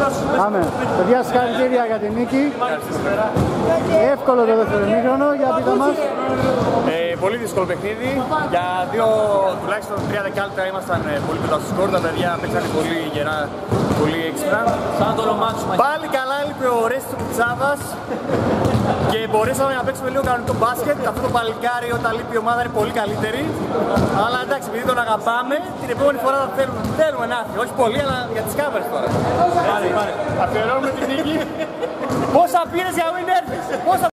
Πάμε. Παιδιά, συγχαρητήρια για την νίκη. Εύκολο το δεύτερο ημίχρονο, για πείτε μας. Πολύ δύσκολο παιχνίδι. Για τουλάχιστον 3 δεκάλεπτα ήμασταν πολύ κοντά στο σκορ. Τα παιδιά παίξανε πολύ γερά, πολύ έξυπνα. Πάλι καλά έλειπε ο Ρέστο Κουτσάβας και μπορέσαμε να παίξουμε λίγο κανονικό μπάσκετ. Αυτό το παλικάρι όταν λείπει η ομάδα είναι πολύ καλύτερη. Αλλά εντάξει, επειδή τον αγαπάμε, την επόμενη φορά θα θέλουμε να έρθει. Όχι πολύ, αλλά για τις κάμερες τώρα. Αφιερώνουμε την νίκη. Πόσα πήρες για να μην έρθεις?